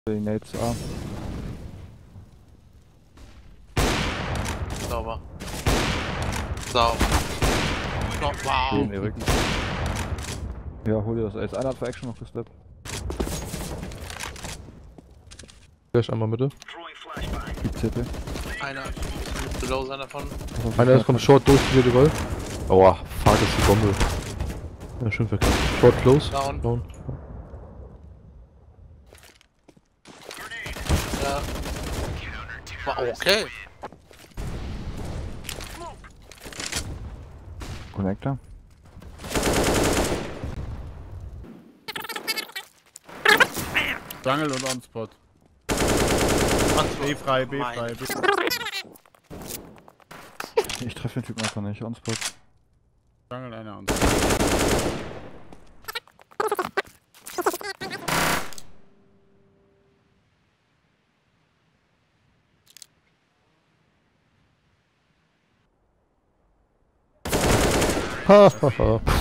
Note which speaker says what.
Speaker 1: Die Nades A.
Speaker 2: Sauber. Sauber. Oh, wow.
Speaker 1: Den Erik. Ja, hol dir das Ace. Einer hat für Action noch gesteppt.
Speaker 3: Flash einmal Mitte.
Speaker 1: Die CT.
Speaker 2: Einer. Below seiner von.
Speaker 3: Einer ist vom Short durch, hier die Roll. Aua, fuck, ist die Bombe. Ja, schön verkackt. Short close.
Speaker 2: Down. Ja. Wow, okay.
Speaker 1: Connector.
Speaker 4: Jungle und On-Spot. B frei, B frei. B
Speaker 1: Ich treffe den Typen einfach nicht. On-Spot.
Speaker 4: Jungle, einer On-Spot.
Speaker 3: Ha, ha, ha.